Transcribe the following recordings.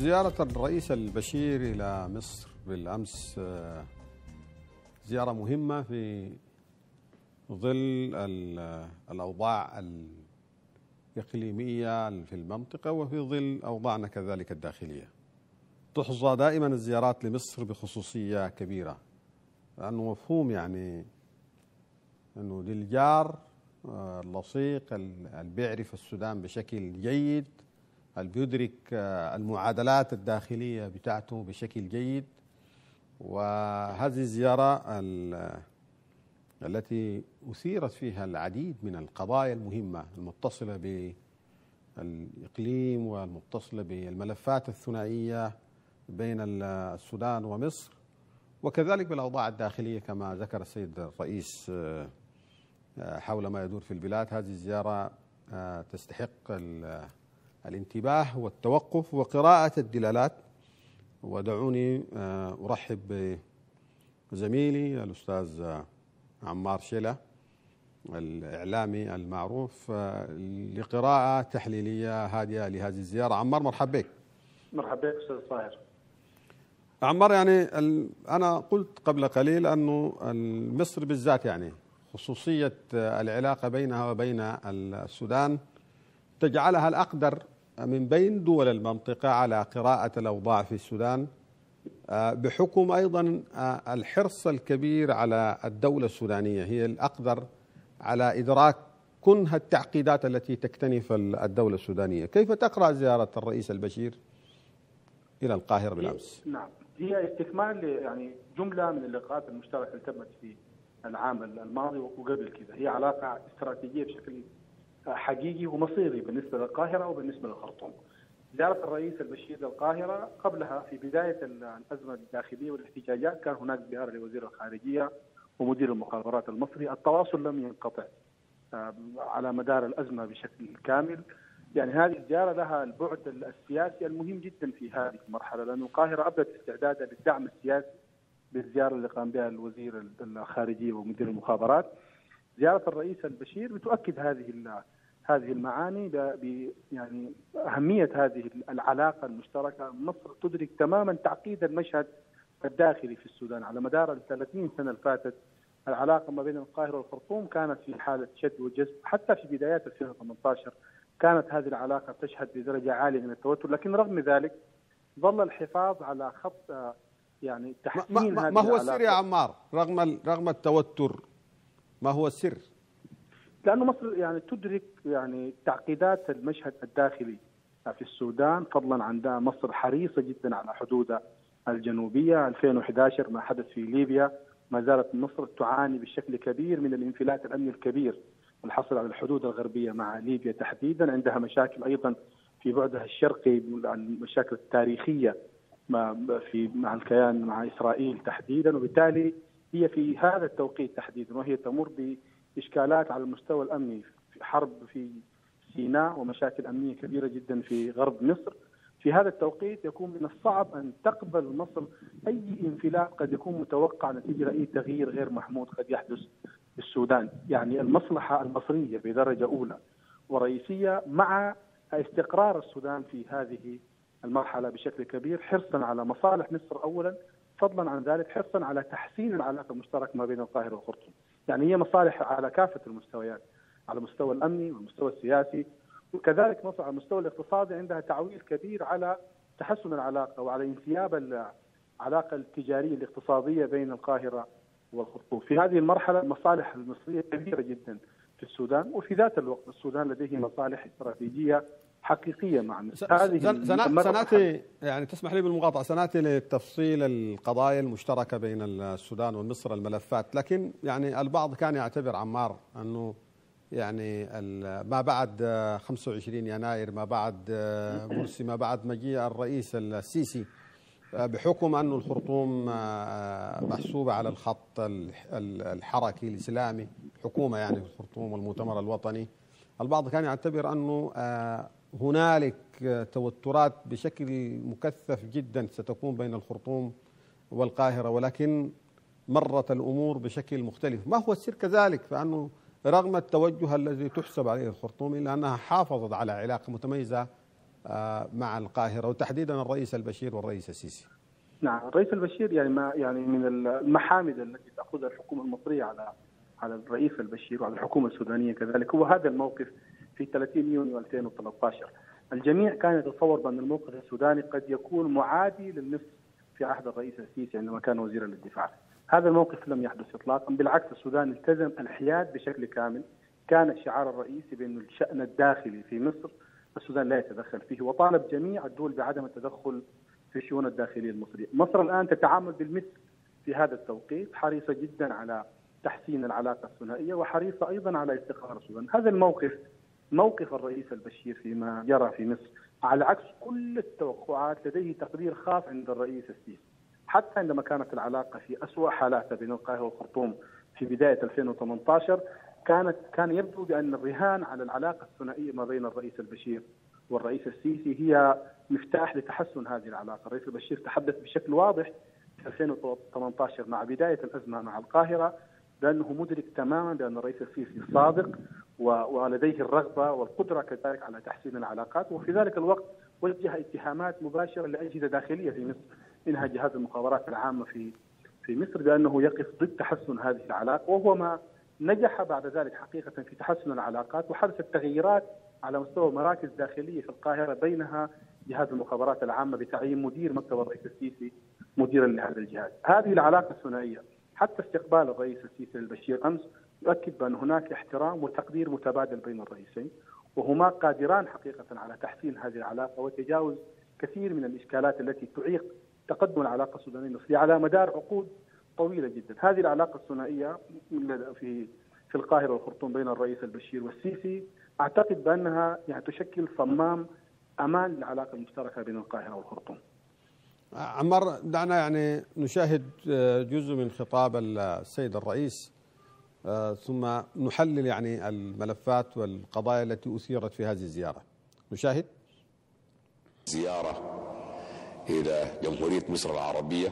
زيارة الرئيس البشير إلى مصر بالأمس زيارة مهمة في ظل الأوضاع الإقليمية في المنطقة وفي ظل أوضاعنا كذلك الداخلية. تحظى دائما الزيارات لمصر بخصوصية كبيرة، لأنه مفهوم يعني أنه للجار اللصيق اللي بيعرف السودان بشكل جيد، اللي بيدرك المعادلات الداخلية بتاعته بشكل جيد. وهذه الزيارة التي أثيرت فيها العديد من القضايا المهمة المتصلة بالإقليم والمتصلة بالملفات الثنائية بين السودان ومصر، وكذلك بالأوضاع الداخلية كما ذكر السيد الرئيس حول ما يدور في البلاد. هذه الزيارة تستحق الانتباه والتوقف وقراءة الدلالات. ودعوني أرحب بزميلي الأستاذ عمار شيلة الإعلامي المعروف لقراءة تحليلية هادئة لهذه الزيارة. عمار، مرحبا بك. مرحبا بك أستاذ طاهر. عمار، يعني أنا قلت قبل قليل أنه مصر بالذات يعني خصوصية العلاقة بينها وبين السودان تجعلها الأقدر من بين دول المنطقة على قراءة الأوضاع في السودان، بحكم أيضا الحرص الكبير على الدولة السودانية، هي الأقدر على إدراك كنه التعقيدات التي تكتنف الدولة السودانية. كيف تقرأ زيارة الرئيس البشير إلى القاهرة بالأمس؟ نعم، هي استكمال يعني جملة من اللقاءات المشتركة اللي تمت في العام الماضي وقبل كذا. هي علاقة استراتيجية بشكل حقيقي ومصيري بالنسبة للقاهرة وبالنسبة للخرطوم. زيارة الرئيس البشير للقاهرة قبلها في بداية الأزمة الداخلية والاحتجاجات كان هناك زيارة لوزير الخارجية ومدير المخابرات المصري. التواصل لم ينقطع على مدار الأزمة بشكل كامل. يعني هذه الزيارة لها البعد السياسي المهم جدا في هذه المرحلة، لأن القاهرة أبدت استعدادها للدعم السياسي بالزيارة اللي قام بها الوزير الخارجية ومدير المخابرات. زيارة الرئيس البشير بتؤكد هذه المعاني يعني أهمية هذه العلاقة المشتركة. مصر تدرك تماما تعقيد المشهد الداخلي في السودان. على مدار 30 سنة اللي فاتت العلاقة ما بين القاهرة والخرطوم كانت في حالة شد وجذب. حتى في بدايات 2018 كانت هذه العلاقة تشهد بدرجة عالية من التوتر، لكن رغم ذلك ظل الحفاظ على خط يعني تحسين هذه ما هو السر يا عمار رغم التوتر؟ ما هو السر؟ لأنه مصر يعني تدرك يعني تعقيدات المشهد الداخلي في السودان، فضلا عن ده مصر حريصة جدا على حدودها الجنوبية. 2011 ما حدث في ليبيا ما زالت مصر تعاني بشكل كبير من الانفلات الأمني الكبير الحصل على الحدود الغربية مع ليبيا تحديدا. عندها مشاكل أيضا في بعدها الشرقي، المشاكل التاريخية مع الكيان مع إسرائيل تحديدا، وبالتالي هي في هذا التوقيت تحديدا وهي تمر بإشكالات على المستوى الأمني، في حرب في سيناء ومشاكل أمنية كبيرة جدا في غرب مصر. في هذا التوقيت يكون من الصعب أن تقبل مصر أي انفلات قد يكون متوقع نتيجة أي تغيير غير محمود قد يحدث في السودان. يعني المصلحة المصرية بدرجة أولى ورئيسية مع استقرار السودان في هذه المرحلة بشكل كبير، حرصا على مصالح مصر أولا، فضلا عن ذلك حرصا على تحسين العلاقة المشتركة ما بين القاهرة والخرطوم. يعني هي مصالح على كافة المستويات، على المستوى الأمني والمستوى السياسي، وكذلك مصر على المستوى الاقتصادي عندها تعويل كبير على تحسن العلاقة وعلى انسياب العلاقة التجارية الاقتصادية بين القاهرة والخرطوم. في هذه المرحلة المصالح المصرية كبيرة جدا في السودان، وفي ذات الوقت السودان لديه مصالح استراتيجية حقيقية مع مصر. سنأتي يعني تسمح لي بالمقاطعة، سنأتي لتفصيل القضايا المشتركة بين السودان ومصر الملفات، لكن يعني البعض كان يعتبر عمار أنه يعني ما بعد 25 يناير، ما بعد مرسي، ما بعد مجيء الرئيس السيسي، بحكم أن الخرطوم محسوبة على الخط الحركي الإسلامي، حكومة يعني في الخرطوم والمؤتمر الوطني، البعض كان يعتبر أنه هنالك توترات بشكل مكثف جدا ستكون بين الخرطوم والقاهرة، ولكن مرت الأمور بشكل مختلف. ما هو السر كذلك؟ فأنه رغم التوجه الذي تحسب عليه الخرطوم إلا أنها حافظت على علاقة متميزة مع القاهرة، وتحديدا الرئيس البشير والرئيس السيسي؟ نعم، الرئيس البشير يعني من المحامد التي تأخذها الحكومة المصرية على الرئيس البشير وعلى الحكومة السودانية كذلك هو هذا الموقف في 30 يونيو 2013. الجميع كان يتصور بأن الموقف السوداني قد يكون معادي للنصف في عهد الرئيس السيسي عندما كان وزيرا للدفاع. هذا الموقف لم يحدث إطلاقا، بالعكس السودان التزم الحياد بشكل كامل. كان الشعار الرئيسي بأن الشأن الداخلي في مصر السودان لا يتدخل فيه، وطالب جميع الدول بعدم التدخل في الشؤون الداخلية المصرية. مصر الآن تتعامل بالمثل في هذا التوقيت، حريصة جدا على تحسين العلاقة الثنائية وحريصة أيضا على استقرار السودان. هذا الموقف موقف الرئيس البشير فيما يرى في مصر على عكس كل التوقعات لديه تقدير خاص عند الرئيس السيسي. حتى عندما كانت العلاقة في أسوأ حالاتها بين القاهرة والخرطوم في بداية 2018 كان يبدو بأن الرهان على العلاقة الثنائية ما بين الرئيس البشير والرئيس السيسي هي مفتاح لتحسن هذه العلاقة. الرئيس البشير تحدث بشكل واضح في 2018 مع بداية الأزمة مع القاهرة بأنه مدرك تماما بأن الرئيس السيسي صادق ولديه الرغبة والقدرة كذلك على تحسين العلاقات، وفي ذلك الوقت وجه اتهامات مباشرة لأجهزة داخلية في مصر منها جهاز المخابرات العامة في مصر بأنه يقف ضد تحسن هذه العلاقة، وهو ما نجح بعد ذلك حقيقة في تحسن العلاقات وحدثت تغييرات على مستوى مراكز داخلية في القاهرة بينها جهاز المخابرات العامة بتعيين مدير مكتب الرئيس السيسي مديرا لهذا الجهاز. هذه العلاقة الثنائية حتى استقبال الرئيس السيسي للبشير أمس يؤكد بأن هناك احترام وتقدير متبادل بين الرئيسين، وهما قادران حقيقة على تحسين هذه العلاقة وتجاوز كثير من الإشكالات التي تعيق تقدم العلاقة السودانية المصرية على مدار عقود طويلة جدا. هذه العلاقة الثنائية في القاهرة والخرطوم بين الرئيس البشير والسيسي أعتقد بأنها تشكل صمام أمان للعلاقة المشتركة بين القاهرة والخرطوم. عمار، دعنا نشاهد جزء من خطاب السيد الرئيس ثم نحلل الملفات والقضايا التي أثيرت في هذه الزيارة. نشاهد. زيارة إلى جمهورية مصر العربية،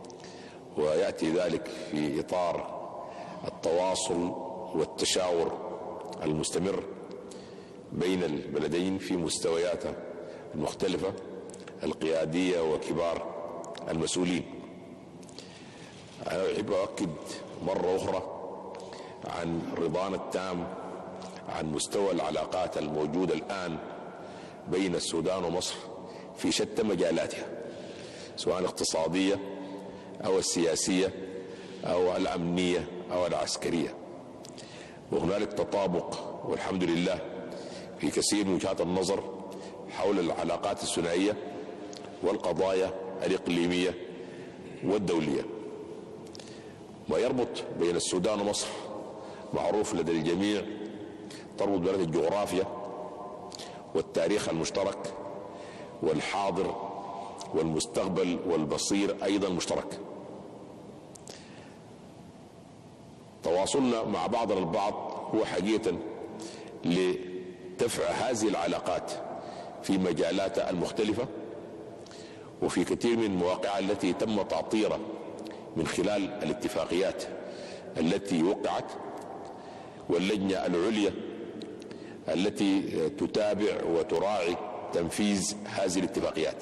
ويأتي ذلك في إطار التواصل والتشاور المستمر بين البلدين في مستوياتها المختلفة القيادية وكبار المسؤولين. أنا أحب أؤكد مرة أخرى عن رضانا التام عن مستوى العلاقات الموجودة الآن بين السودان ومصر في شتى مجالاتها، سواء الاقتصادية أو السياسية أو الأمنية أو العسكرية، وهنالك تطابق والحمد لله في كثير من وجهات النظر حول العلاقات الثنائية والقضايا الإقليمية والدولية. ما يربط بين السودان ومصر معروف لدى الجميع، تربط بين الجغرافيا والتاريخ المشترك والحاضر والمستقبل والبصير أيضا مشترك. تواصلنا مع بعضنا البعض هو حقيقة لدفع هذه العلاقات في مجالاتها المختلفة وفي كثير من المواقع التي تم تعطيرها من خلال الاتفاقيات التي وقعت واللجنة العليا التي تتابع وتراعي تنفيذ هذه الاتفاقيات.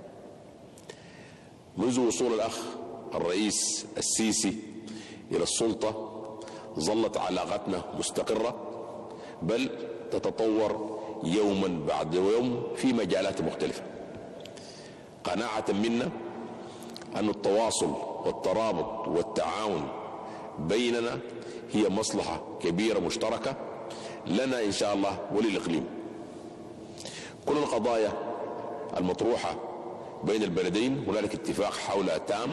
منذ وصول الأخ الرئيس السيسي إلى السلطة ظلت علاقتنا مستقرة، بل تتطور يوما بعد يوم في مجالات مختلفة. قناعة منا أن التواصل والترابط والتعاون بيننا هي مصلحة كبيرة مشتركة لنا إن شاء الله وللإقليم. كل القضايا المطروحة بين البلدين هنالك اتفاق حولها تام،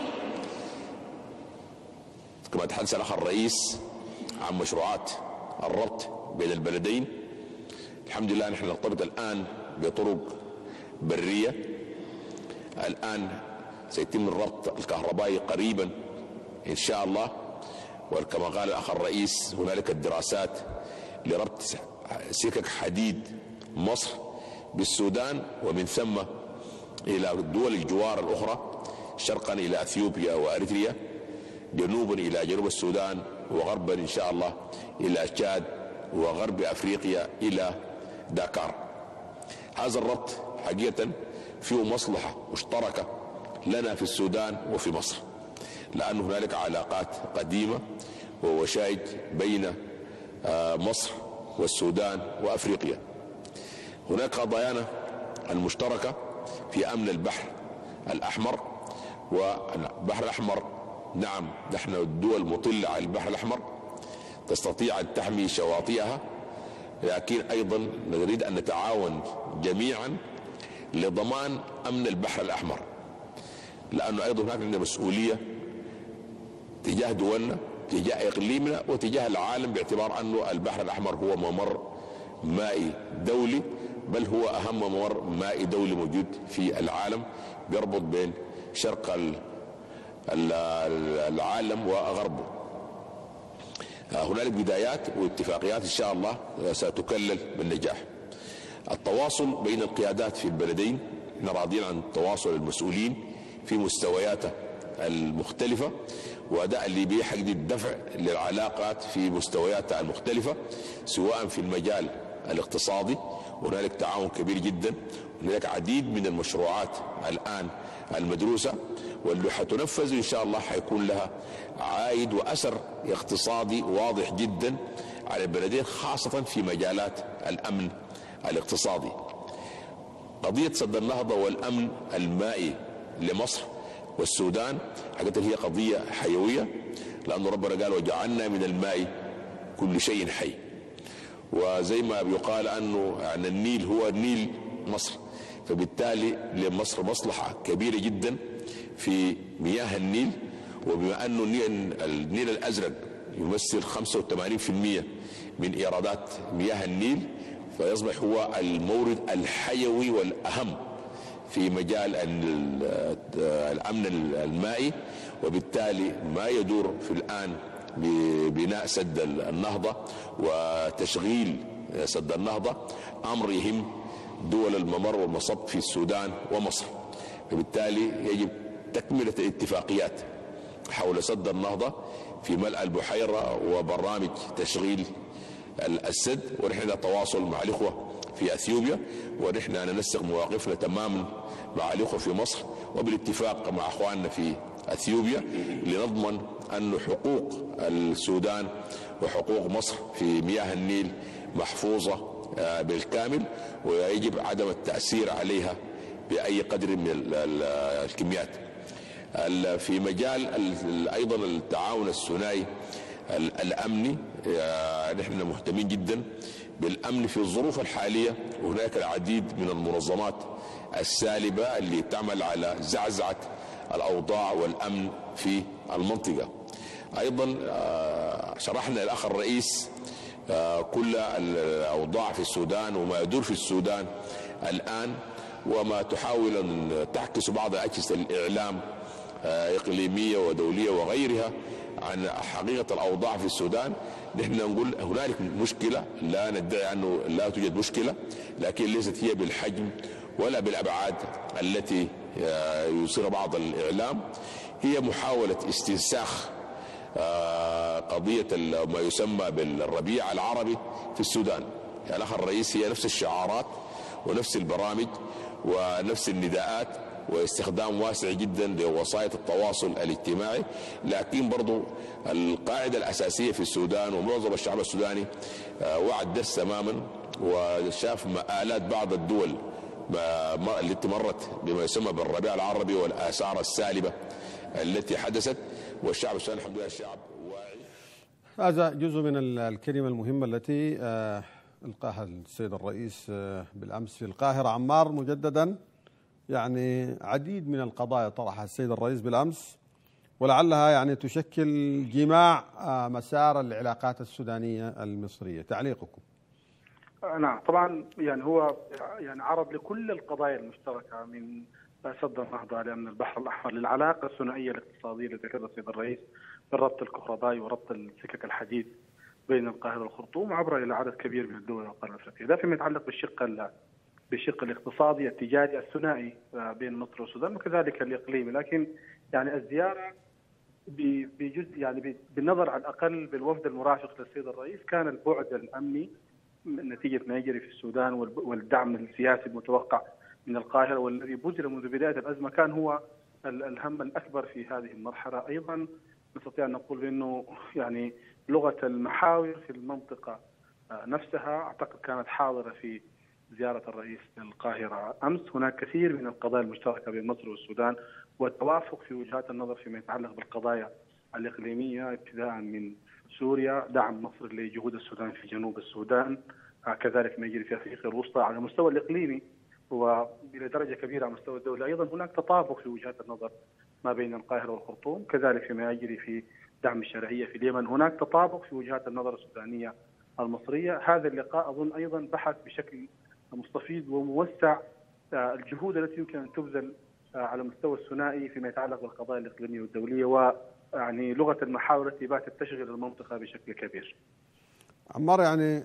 كما تحدث الأخ الرئيس عن مشروعات الربط بين البلدين. الحمد لله نحن نرتبط الآن بطرق برية، الآن سيتم الربط الكهربائي قريبا إن شاء الله، وكما قال الأخ الرئيس هنالك الدراسات لربط سكك حديد مصر بالسودان ومن ثم إلى دول الجوار الأخرى، شرقا إلى أثيوبيا وأريتريا، جنوبا إلى جنوب السودان، وغربا إن شاء الله إلى تشاد، وغرب أفريقيا إلى داكار. هذا الربط حقيقة فيه مصلحة مشتركة لنا في السودان وفي مصر، لأن هنالك علاقات قديمة ووشائج بين مصر والسودان وأفريقيا. هناك قضايانا المشتركة في أمن البحر الأحمر، والبحر الأحمر نعم نحن الدول مطلة على البحر الأحمر تستطيع أن تحمي شواطئها، لكن أيضا نريد أن نتعاون جميعا لضمان أمن البحر الأحمر، لأنه أيضا هناك عندنا مسؤولية تجاه دولنا، تجاه إقليمنا، وتجاه العالم، باعتبار أنه البحر الأحمر هو ممر مائي دولي، بل هو أهم ممر مائي دولي موجود في العالم، بيربط بين شرق العالم وغربه. هنالك بدايات واتفاقيات إن شاء الله ستكلل بالنجاح. التواصل بين القيادات في البلدين، نحن راضين عن تواصل المسؤولين في مستوياتها المختلفة، وده اللي بيحقق الدفع للعلاقات في مستوياتها المختلفة، سواء في المجال الاقتصادي هنالك تعاون كبير جدا، هنالك عديد من المشروعات الآن المدروسة واللي حتنفذ إن شاء الله حيكون لها عائد وأثر اقتصادي واضح جدا على البلدين، خاصة في مجالات الأمن الاقتصادي. قضية سد النهضة والأمن المائي لمصر والسودان حقيقة هي قضية حيوية، لأن ربنا قال وجعلنا من الماء كل شيء حي، وزي ما بيقال أنه يعني النيل هو نيل مصر، فبالتالي لمصر مصلحة كبيرة جدا في مياه النيل، وبما أنه النيل الأزرق يمثل 85% من إيرادات مياه النيل، فيصبح هو المورد الحيوي والأهم في مجال الأمن المائي، وبالتالي ما يدور في الآن ببناء سد النهضة وتشغيل سد النهضة أمر يهم دول الممر والمصب في السودان ومصر، فبالتالي يجب تكملة الاتفاقيات حول سد النهضة في ملء البحيرة وبرامج تشغيل السد، ونحن تواصل مع الإخوة في أثيوبيا، ونحن ننسق مواقفنا تماما مع الإخوة في مصر وبالاتفاق مع أخواننا في أثيوبيا لنضمن أن حقوق السودان وحقوق مصر في مياه النيل محفوظة بالكامل، ويجب عدم التأثير عليها بأي قدر من الكميات. في مجال أيضا التعاون الثنائي الأمني، نحن مهتمين جدا بالأمن في الظروف الحالية، وهناك العديد من المنظمات السالبة اللي تعمل على زعزعة الأوضاع والأمن في المنطقة. أيضا شرحنا الأخ الرئيس كل الأوضاع في السودان وما يدور في السودان الآن، وما تحاول أن تعكس بعض أجهزة الإعلام إقليمية ودولية وغيرها عن حقيقة الأوضاع في السودان. نحن نقول هنالك مشكلة، لا ندعي أنه لا توجد مشكلة، لكن ليست هي بالحجم ولا بالأبعاد التي يصير بعض الإعلام. هي محاولة استنساخ قضية ما يسمى بالربيع العربي في السودان. يعني الأخ الرئيس هي نفس الشعارات ونفس البرامج ونفس النداءات واستخدام واسع جدا لوسائط التواصل الاجتماعي، لكن برضو القاعدة الأساسية في السودان ومعظم الشعب السوداني وعد درس تماما، وشاف مآلات بعض الدول التي مرت بما يسمى بالربيع العربي والآثار السالبة التي حدثت، والشعب السوداني الحمد لله شعب واعي. هذا جزء من الكلمة المهمة التي ألقاها السيد الرئيس بالأمس في القاهرة. عمار، مجددا يعني عديد من القضايا طرحها السيد الرئيس بالأمس، ولعلها يعني تشكل جماع مسار العلاقات السودانية المصرية. تعليقكم؟ نعم، طبعا يعني هو يعني عرض لكل القضايا المشتركة من سد النهضة لأمن البحر الأحمر للعلاقة الثنائية الاقتصادية التي ذكرها السيد الرئيس بالربط الكهربائي وربط السكك الحديد بين القاهرة والخرطوم عبر إلى عدد كبير من الدول والقارة الأفريقية. ده فيما يتعلق بالشق الاقتصادي التجاري الثنائي بين مصر والسودان وكذلك الإقليمي، لكن يعني الزيارة بجزء يعني بالنظر على الأقل بالوفد المرافق للسيد الرئيس كان البعد الأمني نتيجة ما يجري في السودان والدعم السياسي المتوقع من القاهرة، والذي بذل منذ بداية الأزمة كان هو الهم الأكبر في هذه المرحلة. أيضا نستطيع أن نقول بأنه يعني لغة المحاور في المنطقة نفسها أعتقد كانت حاضرة في زيارة الرئيس للقاهرة أمس. هناك كثير من القضايا المشتركة بين مصر والسودان والتوافق في وجهات النظر فيما يتعلق بالقضايا الإقليمية، ابتداء من سوريا، دعم مصر لجهود السودان في جنوب السودان، كذلك ما يجري في أفريقيا الوسطى على المستوى الإقليمي وإلى درجة كبيرة على مستوى الدولة. أيضا هناك تطابق في وجهات النظر ما بين القاهرة والخرطوم، كذلك فيما يجري في دعم الشرعية في اليمن هناك تطابق في وجهات النظر السودانية المصرية. هذا اللقاء أظن أيضا بحث بشكل مستفيض وموسع الجهود التي يمكن أن تبذل على المستوى الثنائي فيما يتعلق بالقضايا الإقليمية والدولية، ويعني لغة المحاور التي باتت تشغل المنطقة بشكل كبير. عمار، يعني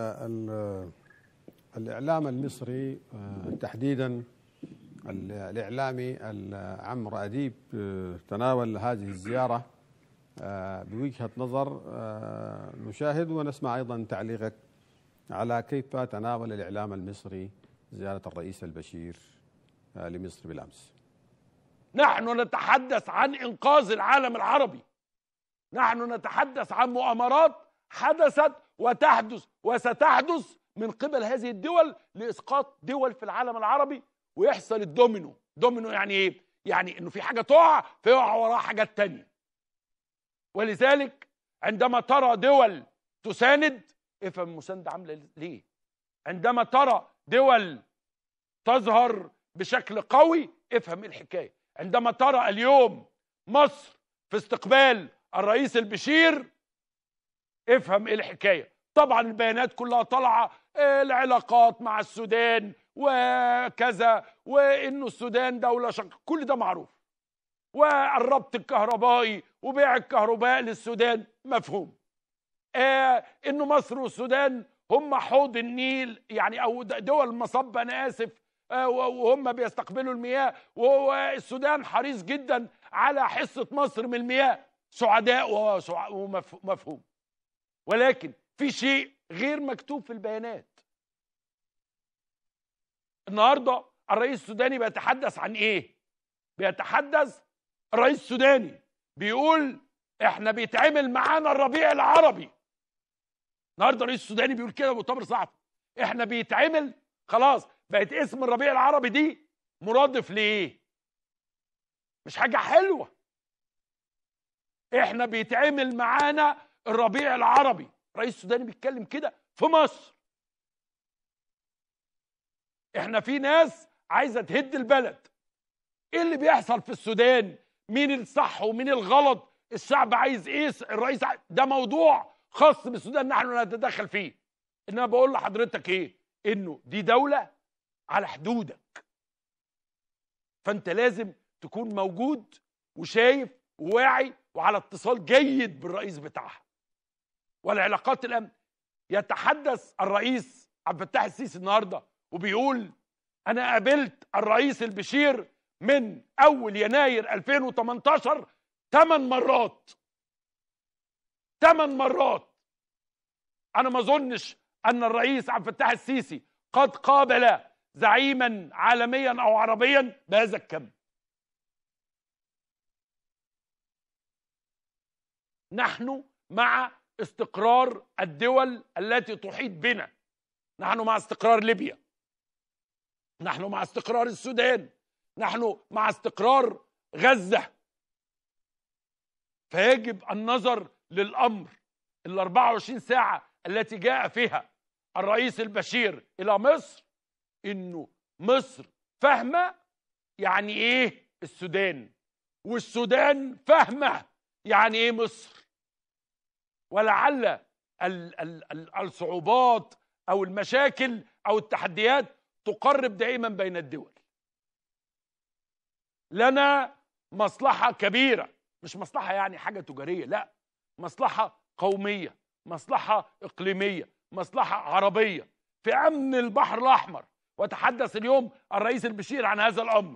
الإعلام المصري تحديدا الإعلامي عمرو أديب تناول هذه الزيارة بوجهة نظر نشاهد ونسمع أيضا تعليقك على كيف تناول الإعلام المصري زيارة الرئيس البشير لمصر بالأمس. نحن نتحدث عن إنقاذ العالم العربي، نحن نتحدث عن مؤامرات حدثت وتحدث وستحدث من قبل هذه الدول لإسقاط دول في العالم العربي، ويحصل الدومينو. دومينو يعني إيه؟ يعني إنه في حاجة تقع فيقع وراها حاجات تانية. ولذلك عندما ترى دول تساند افهم المساندة عاملة ليه. عندما ترى دول تظهر بشكل قوي افهم الحكاية. عندما ترى اليوم مصر في استقبال الرئيس البشير افهم ايه الحكاية. طبعا البيانات كلها طالعة، العلاقات مع السودان وكذا، وانه السودان دولة شق، كل ده معروف، والربط الكهربائي وبيع الكهرباء للسودان مفهوم، انه مصر والسودان هم حوض النيل يعني او دول المصب، انا اسف، وهم بيستقبلوا المياه، والسودان حريص جدا على حصة مصر من المياه، سعداء ومفهوم. ولكن في شيء غير مكتوب في البيانات. النهارده الرئيس السوداني بيتحدث عن ايه؟ بيتحدث الرئيس السوداني بيقول احنا بيتعمل معانا الربيع العربي. النهارده الرئيس السوداني بيقول كده مؤتمر صحفي، احنا بيتعمل خلاص، بقت اسم الربيع العربي دي مرادف ليه؟ مش حاجه حلوه. احنا بيتعمل معانا الربيع العربي. الرئيس السوداني بيتكلم كده في مصر. احنا في ناس عايزه تهد البلد. ايه اللي بيحصل في السودان؟ مين الصح ومين الغلط؟ الشعب عايز ايه؟ الرئيس ده موضوع خاص بالسودان نحن نتدخل فيه. انما بقول لحضرتك ايه؟ انه دي دولة على حدودك، فانت لازم تكون موجود وشايف وواعي وعلى اتصال جيد بالرئيس بتاعها. والعلاقات الامن، يتحدث الرئيس عبد الفتاح السيسي النهارده وبيقول انا قابلت الرئيس البشير من اول يناير 2018 8 مرات. 8 مرات. انا ما اظنش ان الرئيس عبد الفتاح السيسي قد قابل زعيما عالميا او عربيا بهذا الكم. نحن مع استقرار الدول التي تحيط بنا. نحن مع استقرار ليبيا، نحن مع استقرار السودان، نحن مع استقرار غزة. فيجب النظر للأمر. 24 ساعة التي جاء فيها الرئيس البشير إلى مصر، إنه مصر فاهمة يعني إيه السودان، والسودان فاهمة يعني إيه مصر. ولعل الصعوبات أو المشاكل أو التحديات تقرب دائما بين الدول. لنا مصلحة كبيرة، مش مصلحة يعني حاجة تجارية، لا، مصلحة قومية، مصلحة إقليمية، مصلحة عربية في أمن البحر الأحمر. وتحدث اليوم الرئيس البشير عن هذا الأمر.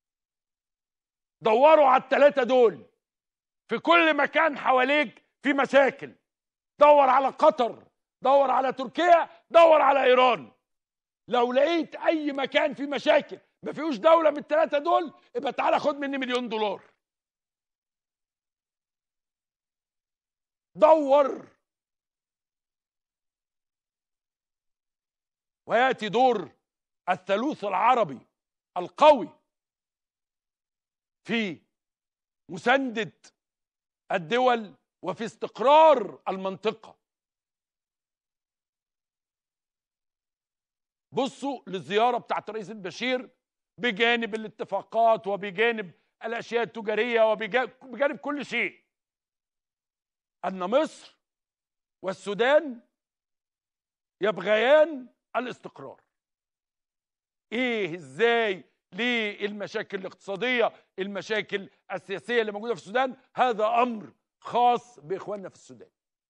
دوروا على الثلاثة دول في كل مكان حواليك في مشاكل. دور على قطر، دور على تركيا، دور على إيران. لو لقيت أي مكان في مشاكل ما فيهوش دولة من الثلاثة دول، يبقى تعالى خد مني $1,000,000. دور. ويأتي دور الثالوث العربي القوي في مساندة الدول وفي استقرار المنطقة. بصوا للزيارة بتاعت الرئيس البشير، بجانب الاتفاقات وبجانب الأشياء التجارية وبجانب كل شيء، أن مصر والسودان يبغيان الاستقرار. إيه إزاي؟ ليه؟ المشاكل الاقتصادية، المشاكل السياسية اللي موجودة في السودان، هذا أمر خاص بإخواننا في السودان.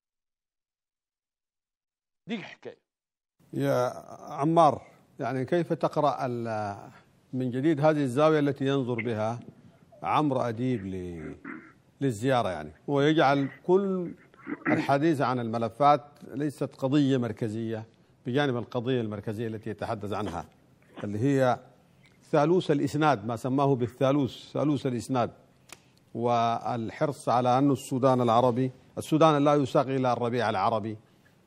دي حكاية. يا عمار، يعني كيف تقرأ من جديد هذه الزاوية التي ينظر بها عمرو أديب للزيارة؟ يعني هو يجعل كل الحديث عن الملفات ليست قضية مركزية بجانب القضية المركزية التي يتحدث عنها، اللي هي ثالوث الإسناد، ما سماه بالثالوث، ثالوث الإسناد، والحرص على أن السودان لا يساق إلى الربيع العربي،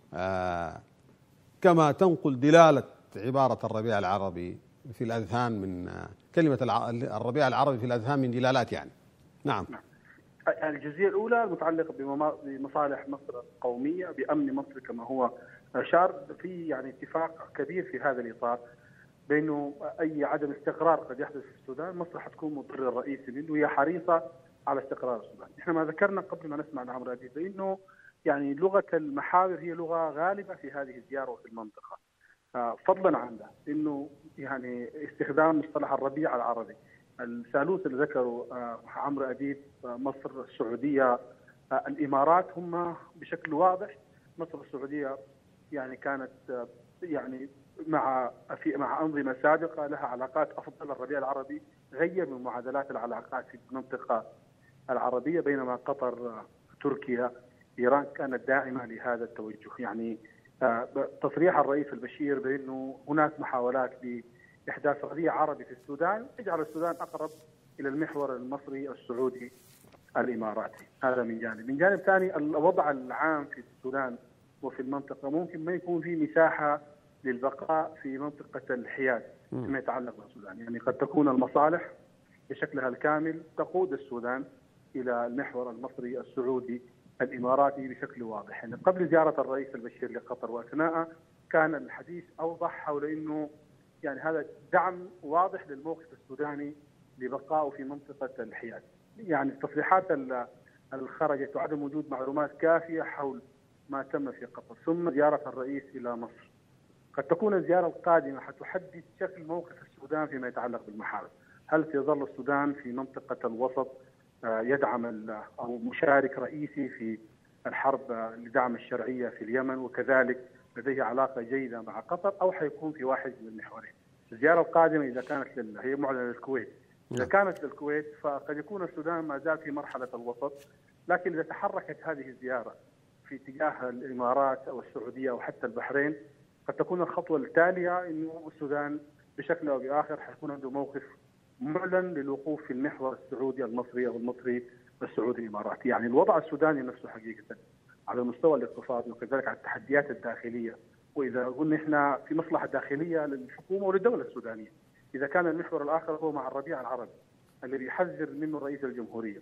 كما تنقل دلالة عبارة الربيع العربي في الأذهان من كلمة الربيع العربي في الأذهان من دلالات يعني. نعم. الجزئية الأولى المتعلقة بمصالح مصر القومية، بأمن مصر، كما هو أشار في يعني اتفاق كبير في هذا الإطار بأنه أي عدم استقرار قد يحدث في السودان مصر حتكون مضر الرئيسي منه، وهي حريصة على استقرار السودان. احنا ما ذكرنا قبل ما نسمع من عمرو أديب بأنه يعني لغة المحاور هي لغة غالبة في هذه الزيارة وفي المنطقة، فضلا عن ذا انه يعني استخدام مصطلح الربيع العربي، الثالوث اللي ذكره عمرو أديب، مصر، السعودية، الإمارات، هم بشكل واضح. مصر والسعودية يعني كانت يعني مع أنظمة سابقة لها علاقات أفضل. الربيع العربي غير من معادلات العلاقات في المنطقة العربية، بينما قطر، تركيا، إيران كانت داعمة لهذا التوجه. يعني تصريح الرئيس البشير بأنه هناك محاولات لإحداث ربيع عربي في السودان يجعل السودان أقرب إلى المحور المصري السعودي الإماراتي. هذا من جانب. من جانب ثاني، الوضع العام في السودان وفي المنطقة ممكن ما يكون في مساحة للبقاء في منطقة الحياد فيما يتعلق بالسودان. يعني قد تكون المصالح بشكلها الكامل تقود السودان إلى المحور المصري السعودي الإماراتي بشكل واضح. يعني قبل زيارة الرئيس البشير لقطر وأثناءها كان الحديث أوضح حول أنه يعني هذا دعم واضح للموقف السوداني لبقائه في منطقة الحياد. يعني التصريحات اللي خرجت وعدم وجود معلومات كافية حول ما تم في قطر، ثم زيارة الرئيس إلى مصر. قد تكون الزيارة القادمة حتحدد شكل موقف السودان فيما يتعلق بالمحارب. هل سيظل السودان في منطقة الوسط يدعم أو مشارك رئيسي في الحرب لدعم الشرعية في اليمن، وكذلك لديه علاقة جيدة مع قطر، أو حيكون في واحد من المحورين؟ الزيارة القادمة إذا كانت هي معلنة للكويت، إذا كانت للكويت فقد يكون السودان ما زال في مرحلة الوسط، لكن إذا تحركت هذه الزيارة في اتجاه الإمارات أو السعودية أو حتى البحرين، قد تكون الخطوة التالية إنه السودان بشكل أو بآخر حيكون عنده موقف معلن للوقوف في المحور السعودي المصري أو المصري السعودي الإماراتي. يعني الوضع السوداني نفسه حقيقة على المستوى الاقتصادي وكذلك على التحديات الداخلية، وإذا قلنا إحنا في مصلحة داخلية للحكومة وللدولة السودانية، إذا كان المحور الآخر هو مع الربيع العربي اللي بيحذر منه رئيس الجمهورية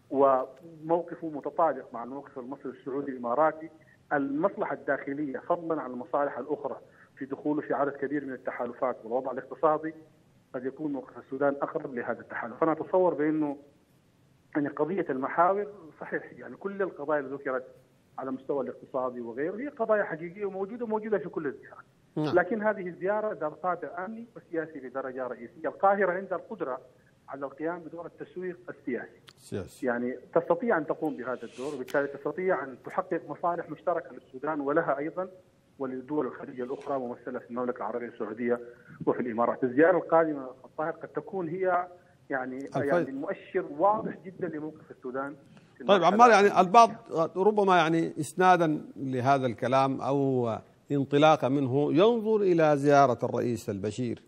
وموقفه متطابق مع الموقف المصري السعودي الإماراتي، المصلحة الداخلية فضلا عن المصالح الأخرى في دخوله في عدد كبير من التحالفات والوضع الاقتصادي، قد يكون موقف السودان أقرب لهذا التحالف. أنا أتصور بأنه يعني قضية المحاور صحيح، يعني كل القضايا اللي ذكرت على مستوى الاقتصادي وغيره هي قضايا حقيقية وموجودة في كل الزيارات، لكن هذه الزيارة ذات طابع أمني وسياسي بدرجة رئيسية. القاهرة عندها القدرة على القيام بدور التسويق السياسي، يعني تستطيع أن تقوم بهذا الدور، وبالتالي تستطيع أن تحقق مصالح مشتركة للسودان ولها أيضا وللدول الخليجية الأخرى ممثلة في المملكة العربية السعودية وفي الإمارات. الزيارة القادمة الطاهر قد تكون هي يعني مؤشر واضح جدا لموقف السودان. طيب عمار، يعني البعض ربما يعني إسنادا لهذا الكلام أو انطلاقا منه ينظر إلى زيارة الرئيس البشير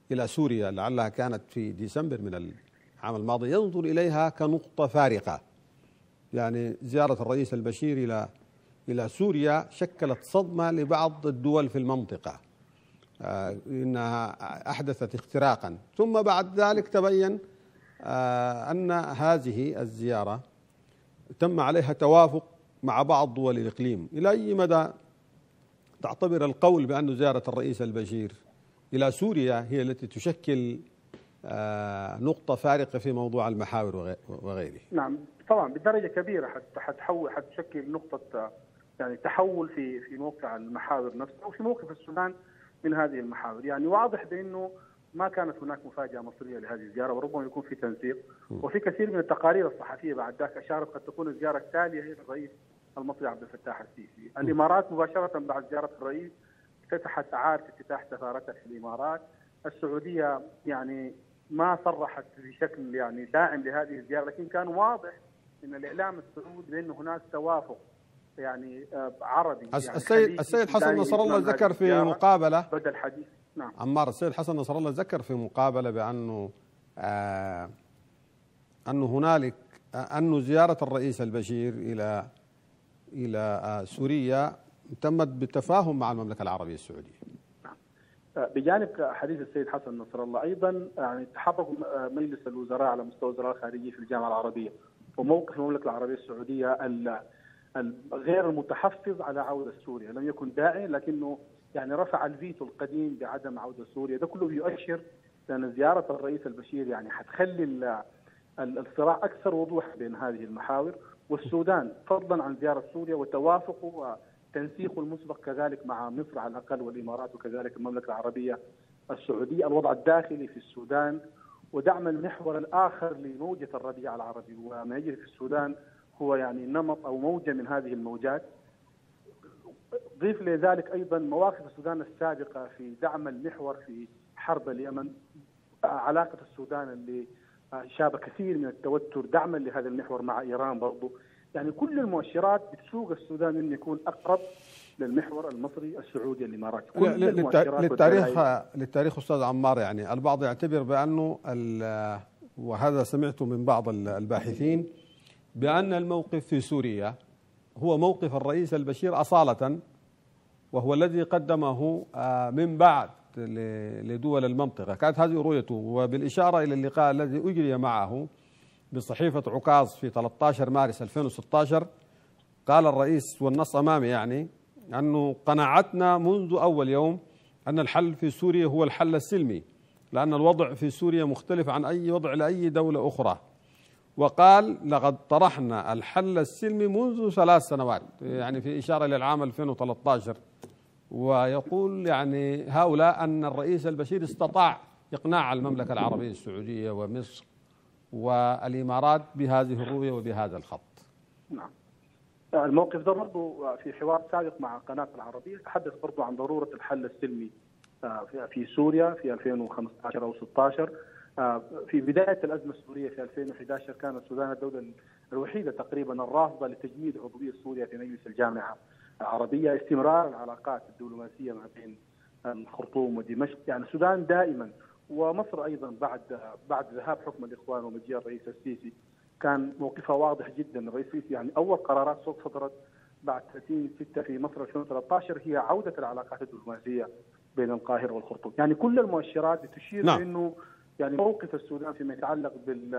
إلى سوريا لعلها كانت في ديسمبر من العام الماضي ينظر إليها كنقطة فارقة. يعني زيارة الرئيس البشير إلى سوريا شكلت صدمة لبعض الدول في المنطقة، إنها أحدثت اختراقا، ثم بعد ذلك تبين أن هذه الزيارة تم عليها توافق مع بعض دول الإقليم. إلى أي مدى تعتبر القول بأن زيارة الرئيس البشير إلى سوريا هي التي تشكل نقطة فارقة في موضوع المحاور وغيره؟ نعم طبعا بدرجة كبيرة حتشكل نقطة يعني تحول في موقع المحاور نفسها وفي موقف السودان من هذه المحاور. يعني واضح بأنه ما كانت هناك مفاجأة مصرية لهذه الزيارة، وربما يكون في تنسيق. وفي كثير من التقارير الصحفية بعد ذاك أشارت قد تكون الزيارة التالية هي الرئيس المصري عبد الفتاح السيسي. الإمارات مباشرة بعد زيارة الرئيس افتتحت أعاد افتتاح سفارتها في الإمارات. السعودية يعني ما صرحت بشكل يعني داعم لهذه الزيارة، لكن كان واضح من الإعلام السعودي بأن هناك توافق يعني عربي. يعني السيد حسن نصر الله ذكر في مقابلة بدأ الحديث. نعم عمار، السيد حسن نصر الله ذكر في مقابلة بأنه هنالك أن زيارة الرئيس البشير إلى سوريا تمت بالتفاهم مع المملكة العربية السعودية. بجانب حديث السيد حسن نصر الله أيضا يعني تحرك مجلس الوزراء على مستوى وزراء الخارجية في الجامعة العربية وموقف المملكة العربية السعودية غير المتحفظ على عودة سوريا. لم يكن داعي لكنه يعني رفع الفيتو القديم بعدم عودة سوريا. ده كله يؤشر لأن زيارة الرئيس البشير يعني حتخلي الصراع أكثر وضوح بين هذه المحاور. والسودان فضلا عن زيارة سوريا وتوافقه وتنسيقه المسبق كذلك مع مصر على الأقل والإمارات وكذلك المملكة العربية السعودية، الوضع الداخلي في السودان ودعم المحور الآخر لموجة الربيع العربي وما يجري في السودان هو يعني نمط أو موجة من هذه الموجات. ضيف لذلك أيضا مواقف السودان السابقة في دعم المحور في حرب اليمن، علاقة السودان اللي شاب كثير من التوتر دعما لهذا المحور مع إيران برضو. يعني كل المؤشرات بتسوق السودان أن يكون أقرب للمحور المصري السعودي الإماراتي. للتاريخ أستاذ عمار، يعني البعض يعتبر بأنه وهذا سمعته من بعض الباحثين بأن الموقف في سوريا هو موقف الرئيس البشير أصالة، وهو الذي قدمه من بعد لدول المنطقة. كانت هذه رؤيته، وبالإشارة إلى اللقاء الذي أجري معه بصحيفة عكاظ في 13 مارس 2016 قال الرئيس والنص أمامي يعني أنه قناعتنا منذ أول يوم أن الحل في سوريا هو الحل السلمي، لأن الوضع في سوريا مختلف عن أي وضع لأي دولة أخرى. وقال لقد طرحنا الحل السلمي منذ 3 سنوات، يعني في إشارة للعام 2013. ويقول يعني هؤلاء أن الرئيس البشير استطاع إقناع المملكة العربية السعودية ومصر والإمارات بهذه الرؤية وبهذا الخط. نعم الموقف ده برضه في حوار سابق مع قناة العربية تحدث برضه عن ضرورة الحل السلمي في سوريا في 2015 أو 16. في بداية الأزمة السورية في 2011 كانت السودان الدولة الوحيدة تقريبا الرافضة لتجميد عضوية سوريا في مجلس الجامعة العربية. استمرار العلاقات الدبلوماسية ما بين الخرطوم ودمشق، يعني السودان دائما ومصر أيضا بعد ذهاب حكم الإخوان ومجيء الرئيس السيسي كان موقفها واضح جدا. الرئيس السيسي يعني أول قرارات صدرت بعد 30/6 في مصر 2013 هي عودة العلاقات الدبلوماسية بين القاهرة والخرطوم. يعني كل المؤشرات بتشير إنه يعني موقف السودان فيما يتعلق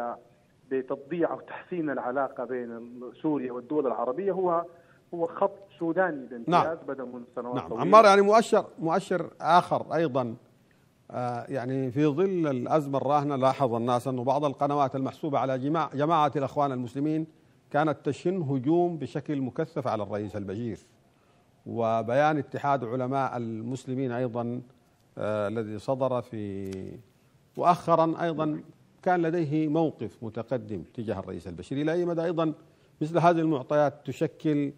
بتطبيع أو تحسين العلاقة بين سوريا والدول العربية هو خط سوداني بامتياز بدأ منذ سنوات طويلة. عمار، يعني مؤشر آخر أيضا يعني في ظل الأزمة الراهنة لاحظ الناس أنه بعض القنوات المحسوبة على جماعة الأخوان المسلمين كانت تشن هجوم بشكل مكثف على الرئيس البشير، وبيان اتحاد علماء المسلمين أيضا الذي صدر في مؤخرا أيضا كان لديه موقف متقدم تجاه الرئيس البشير. إلى أي مدى أيضا مثل هذه المعطيات تشكل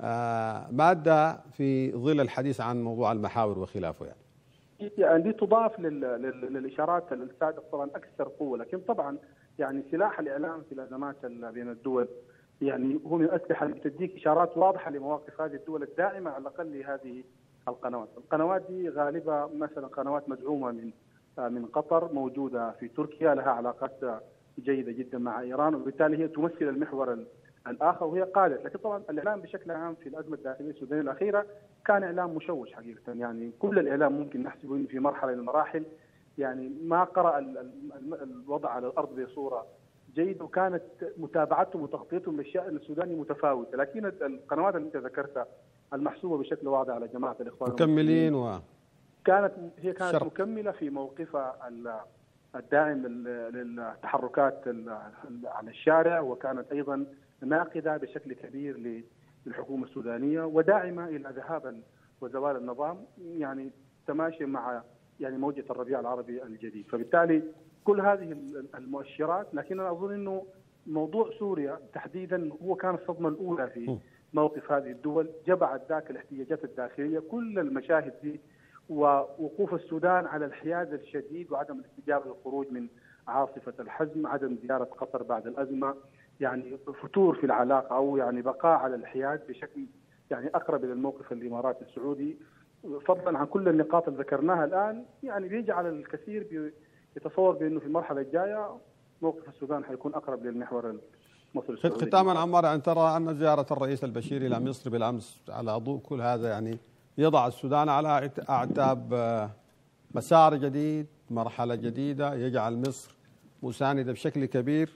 مادة في ظل الحديث عن موضوع المحاور وخلافه؟ يعني دي تضاف للإشارات السابقة طبعا أكثر قوة، لكن طبعا يعني سلاح الإعلام في الأزمات بين الدول يعني هو من الأسلحة اللي بتديك إشارات واضحة لمواقف هذه الدول الداعمة على الأقل لهذه القنوات. القنوات دي غالبا مثلا قنوات مدعومة من من قطر موجودة في تركيا، لها علاقات جيدة جدا مع إيران، وبالتالي هي تمثل المحور الآخر وهي قادة. لكن طبعا الإعلام بشكل عام في الأزمة الداخلية السودانية الأخيرة كان إعلام مشوش حقيقة. يعني كل الإعلام ممكن نحسبه إنه في مرحلة من المراحل يعني ما قرأ الوضع على الأرض بصورة جيدة، وكانت متابعته وتغطيته للشأن السوداني متفاوتة. لكن القنوات اللي أنت ذكرتها المحسوبة بشكل واضح على جماعة الإخوان مكملين كانت مكملة في موقفها الدائم للتحركات على الشارع، وكانت أيضا ناقدة بشكل كبير للحكومة السودانية وداعمة إلى ذهاب وزوال النظام، يعني تماشي مع يعني موجة الربيع العربي الجديد. فبالتالي كل هذه المؤشرات، لكن أنا أظن أنه موضوع سوريا تحديدا هو كان الصدمة الأولى في موقف هذه الدول. جبعت ذاك الاحتياجات الداخلية، كل المشاهد دي ووقوف السودان على الحياد الشديد وعدم الاستجابة للخروج من عاصفة الحزم، عدم زيارة قطر بعد الأزمة، يعني فتور في العلاقة أو يعني بقاء على الحياد بشكل يعني أقرب إلى الموقف الإماراتي السعودي، فضلا عن كل النقاط اللي ذكرناها الآن، يعني بيجعل الكثير يتصور بأنه في المرحلة الجاية موقف السودان حيكون أقرب للمحور المصري السعودي. ختاما عمار، يعني ترى أن زيارة الرئيس البشير إلى مصر بالأمس على ضوء كل هذا يعني يضع السودان على أعتاب مسار جديد، مرحلة جديدة، يجعل مصر مساندة بشكل كبير؟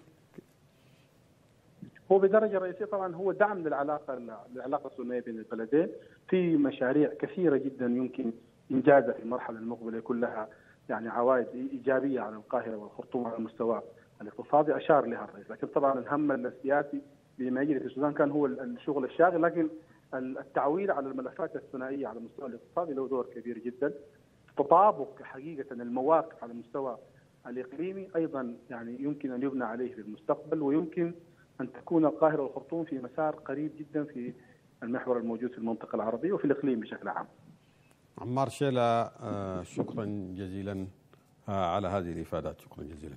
هو بدرجة رئيسية طبعا هو دعم للعلاقة الثنائية بين البلدين، في مشاريع كثيرة جدا يمكن إنجازها في المرحلة المقبلة يكون لها يعني عوائد إيجابية على القاهرة والخرطوم على المستوى الاقتصادي أشار لها الرئيس. لكن طبعا الهم السياسي بما يجري في السودان كان هو الشغل الشاغل، لكن التعويل على الملفات الثنائية على المستوى الاقتصادي له دور كبير جدا. تطابق حقيقة المواقف على المستوى الإقليمي أيضا يعني يمكن أن يبنى عليه في المستقبل، ويمكن أن تكون القاهرة والخرطوم في مسار قريب جدا في المحور الموجود في المنطقة العربية وفي الإقليم بشكل عام. عمار شيلة، شكرا جزيلا على هذه الإفادات، شكرا جزيلا.